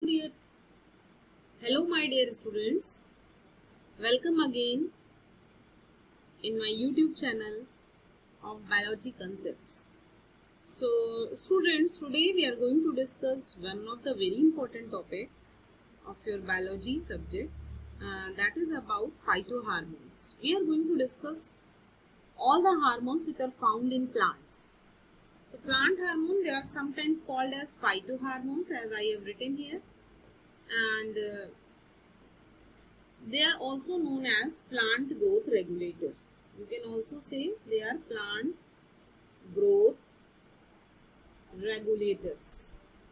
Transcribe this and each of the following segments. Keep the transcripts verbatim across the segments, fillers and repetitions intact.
dear, hello my dear students, welcome again in my YouTube channel of Biology Concepts. So students, today we are going to discuss one of the very important topic of your biology subject, uh, that is about phytohormones. We are going to discuss all the hormones which are found in plants. So plant hormone, they are sometimes called as phytohormones, as I have written here, and uh, they are also known as plant growth regulator. You can also say they are plant growth regulators.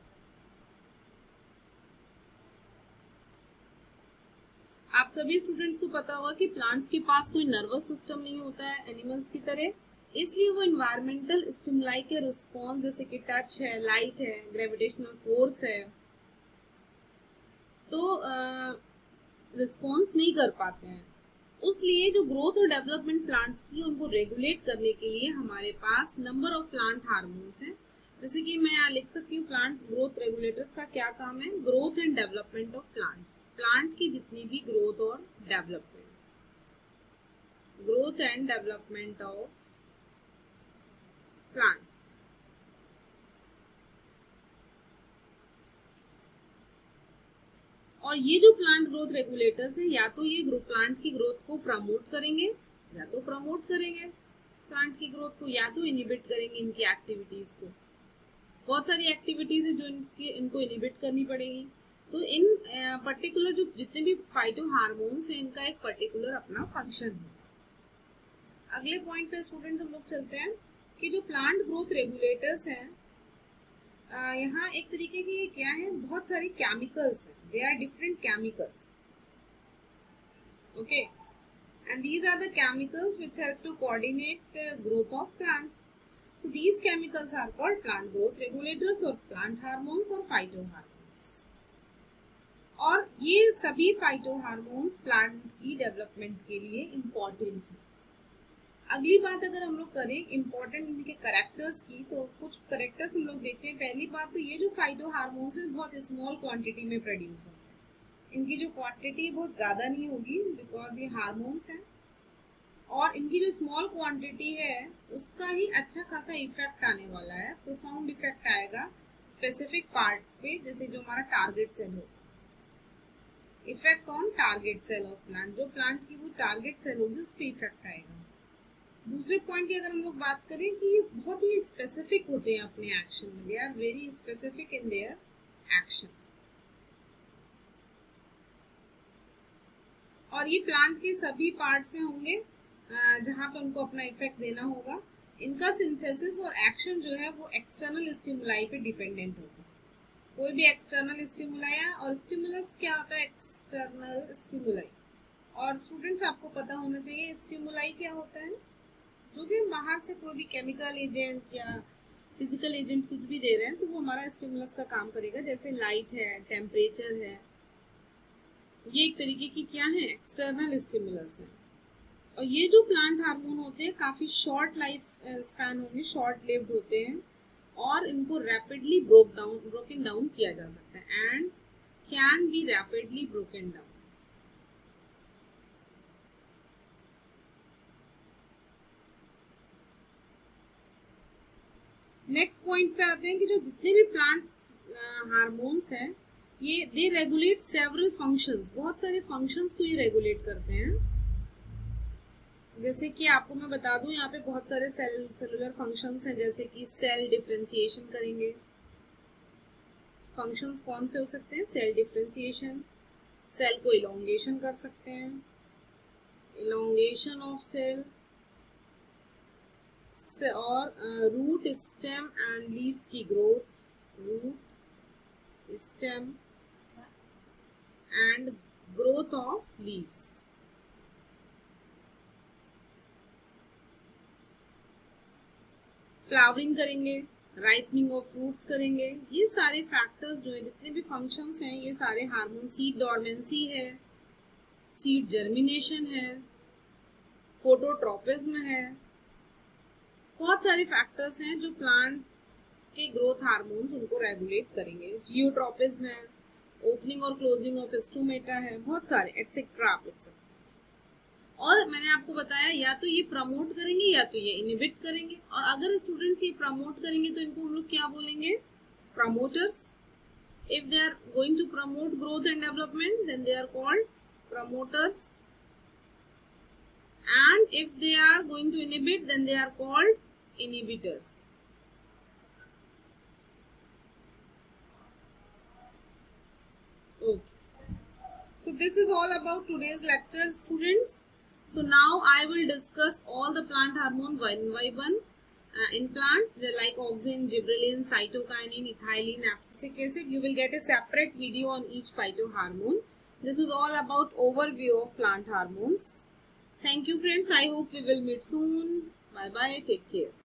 आप सभी students को पता होगा कि plants के पास कोई nervous system नहीं होता है एनिमल्स की तरह, इसलिए वो इन्वायरमेंटल स्टिमुलाई के रिस्पॉन्स जैसे कि टच है, लाइट है, ग्रेविटेशनल फोर्स है, तो रिस्पॉन्स नहीं कर पाते हैं। उसलिए जो ग्रोथ और डेवलपमेंट प्लांट्स की उनको रेगुलेट करने के लिए हमारे पास नंबर ऑफ प्लांट हार्मोन्स हैं। जैसे कि मैं यहाँ लिख सकती हूँ प्लांट ग्रोथ रेगुलेटर्स का क्या काम है, growth and development of plants, plant की जितनी भी ग्रोथ और development, growth and development of plants. और ये जो प्लांट ग्रोथ रेगुलेटर्स हैं, या तो ये प्लांट की ग्रोथ को प्रमोट करेंगे या तो प्रमोट करेंगे प्लांट की ग्रोथ को, या तो इनिबिट करेंगे इनकी एक्टिविटीज को। बहुत सारी एक्टिविटीज है जो इनकी इनको इनिबिट करनी पड़ेगी। तो इन पर्टिकुलर जो जितने भी फाइटो हार्मोन्स हैं, इनका एक पर्टिकुलर अपना फंक्शन है। अगले पॉइंट पे स्टूडेंट्स हम लोग चलते हैं कि जो प्लांट ग्रोथ रेगुलेटर्स हैं, यहाँ एक तरीके की क्या है, बहुत सारी केमिकल्स हैं, they are different chemicals, okay, and these are the chemicals which help to coordinate the growth of plants. So these chemicals are called plant growth regulators और plant hormones और phytohormones। और ये सभी phytohormones प्लांट की development के लिए important है। अगली बात अगर हम लोग करें इम्पोर्टेंट इनके कैरेक्टर्स की, तो कुछ कैरेक्टर्स हम लोग देखते हैं। पहली बात तो ये जो phytohormones है बहुत स्मॉल क्वांटिटी में प्रोड्यूस होते हैं, इनकी जो क्वांटिटी बहुत ज्यादा नहीं होगी बिकॉज ये हार्मोन्स हैं, और इनकी जो स्मॉल क्वांटिटी है उसका ही अच्छा खासा इफेक्ट आने वाला है, प्रोफाउंड इफेक्ट आएगा स्पेसिफिक पार्ट पे, जैसे जो हमारा टारगेट सेल हो, effect on target cell of plant, जो प्लांट की वो टारगेट सेल होगी उस पर इफेक्ट आएगा। दूसरे पॉइंट की अगर हम लोग बात करें कि ये बहुत ही स्पेसिफिक होते हैं अपने एक्शन में, they are very specific in their action, और ये प्लांट के सभी पार्ट्स में होंगे जहां पे उनको अपना इफेक्ट देना होगा। इनका सिंथेसिस और एक्शन जो है वो एक्सटर्नल स्टिमुलाई पे डिपेंडेंट होगा। कोई भी एक्सटर्नल स्टिमुलाई, और स्टिमुलस क्या होता है, एक्सटर्नल स्टिमुलाई। और स्टूडेंट्स आपको पता होना चाहिए स्टिमुलाई क्या होता है, जो भी बाहर से कोई भी केमिकल एजेंट या फिजिकल एजेंट कुछ भी दे रहे हैं तो वो हमारा स्टिमुलस का काम करेगा। जैसे लाइट है, टेम्परेचर है, ये एक तरीके की क्या है, एक्सटर्नल स्टिमुलस है। और ये जो प्लांट हार्मोन होते हैं काफी शॉर्ट लाइफ स्पैन होंगे, शॉर्ट लिव्ड होते हैं, और इनको rapidly broke down broken down किया जा सकता है, and can be rapidly broken down. Next point पे आते हैं कि जो जितने भी प्लांट हार्मोन्स हैं, ये दे रेगुलेट सेवरल फंक्शंस, बहुत सारे फंक्शंस को ये रेगुलेट करते हैं। जैसे कि आपको मैं बता दूं, यहाँ पे बहुत सारे सेल सेलुलर फंक्शंस हैं, जैसे कि सेल डिफरेंशिएशन करेंगे। फंक्शंस कौन से हो सकते हैं, सेल डिफरेंशिएशन, सेल को इलोंगेशन कर सकते हैं, इलोंगेशन ऑफ सेल, और रूट स्टेम एंड लीव्स की growth, root stem and growth of leaves. Flowering करेंगे, राइपनिंग ऑफ फ्रूट्स करेंगे। ये सारे फैक्टर्स जो है, जितने भी फंक्शंस हैं, ये सारे हार्मोन, सीड डॉर्मेंसी है, सीड जर्मिनेशन है, फोटोट्रोपिज्म है, बहुत सारे फैक्टर्स हैं जो प्लांट के ग्रोथ हार्मोन्स उनको रेगुलेट करेंगे। जियोट्रोपिज्म है, ओपनिंग और क्लोजिंग ऑफ स्टोमेटा है, बहुत सारे एक्सेट्रा आप लिख सकते हैं। और मैंने आपको बताया या तो ये प्रमोट करेंगे या तो ये इनहिबिट करेंगे। और अगर स्टूडेंट्स ये प्रमोट करेंगे तो इनको हम लोग क्या बोलेंगे, promoters. If they are going to promote growth and development then they are called promoters, and if they are going to inhibit then they are called inhibitors. Okay, so this is all about today's lecture, students. So now I will discuss all the plant hormone one by one. Uh, in plants, they like auxin, gibberellin, cytokinin, ethylene, abscisic acid. You will get a separate video on each phytohormone. This is all about overview of plant hormones. Thank you friends. I hope we will meet soon. Bye bye. Take care.